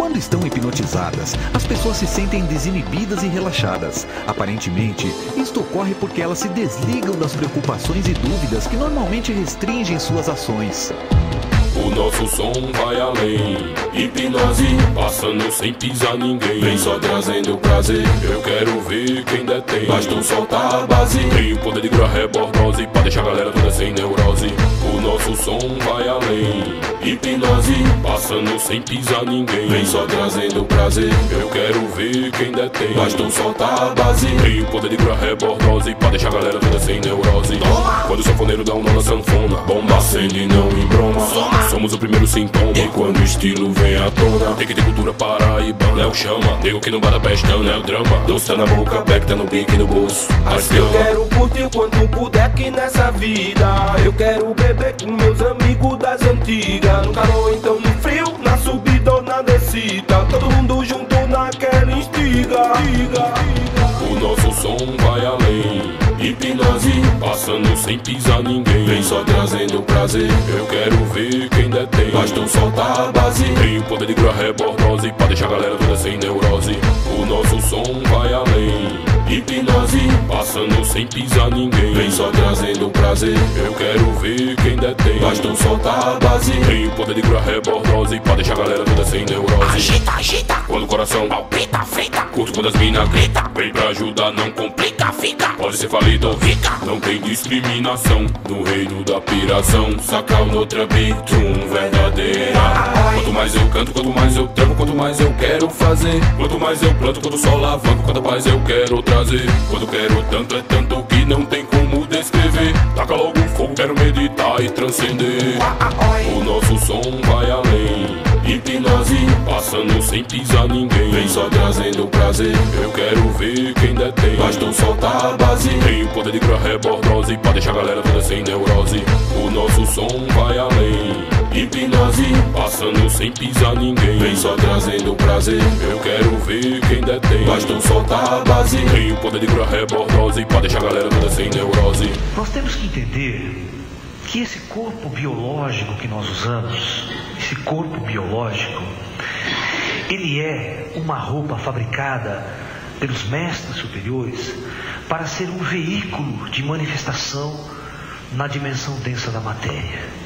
Quando estão hipnotizadas, as pessoas se sentem desinibidas e relaxadas. Aparentemente, isto ocorre porque elas se desligam das preocupações e dúvidas que normalmente restringem suas ações. O nosso som vai além, hipnose, passando sem pisar ninguém. Vem só trazendo prazer, eu quero ver quem detém. Basta soltar a base, tem o poder de curar rebordose, pra deixar a galera toda sem neurose. O nosso som vai além, hipnose, passando sem pisar ninguém. Vem só trazendo prazer, eu quero ver quem detém. Basta soltar a base, tem o poder de curar rebordose, pra deixar a galera toda sem neurose. Quando o sanfoneiro dá um nó na sanfona, bomba acende e não embroma. Somos o primeiro sintoma, e quando o estilo vem à tona, tem que ter cultura paraibana. Léo chama, nego que não bata pestana, é o drama. Doce tá na boca, back tá no pique no bolso. Eu quero curtir quanto puder aqui nessa vida. Eu quero beber com meus amigos das antigas. No calor, então no frio, na subida ou na descida. Todo mundo junto naquela instiga. O nosso som vai além, hipnose, passando sem pisar ninguém. Vem só trazendo prazer, eu quero ver quem detém. Basta soltar a base, tem o poder de curar rebordose, pra deixar a galera toda sem neurose. O nosso som vai além, hipnose, passando sem pisar ninguém. Vem só trazendo prazer, eu quero ver quem detém. Basta soltar a base, tem o poder de curar rebordose, pra deixar a galera toda sem neurose. Agita, agita, Quando o coração palpita, frita, curto quando as mina grita. Vem pra ajudar, não complica, fica, pode ser falido ou fica. não tem discriminação. No reino da piração, sacal noutra beat, verdadeira. Quanto mais eu canto, quanto mais eu trampo, quanto mais eu quero fazer. Quanto mais eu planto, quanto só alavanco, quanto mais eu quero trazer. Quando quero tanto, é tanto que não tem como descrever. Taca logo fogo, quero meditar e transcender. O nosso som vai além, hipnose, passando sem pisar ninguém. Vem só trazendo prazer, eu quero ver quem detém. Basta soltar a base, tem o poder de curar rebordose, pra deixar a galera toda sem neurose. O nosso som vai além, hipnose, passando sem pisar ninguém. Vem só trazendo prazer, eu quero ver quem detém. Basta soltar a base, tem o poder de curar rebordose, pra deixar a galera toda sem neurose. Nós temos que entender que esse corpo biológico que nós usamos, esse corpo biológico, ele é uma roupa fabricada pelos mestres superiores para ser um veículo de manifestação na dimensão densa da matéria.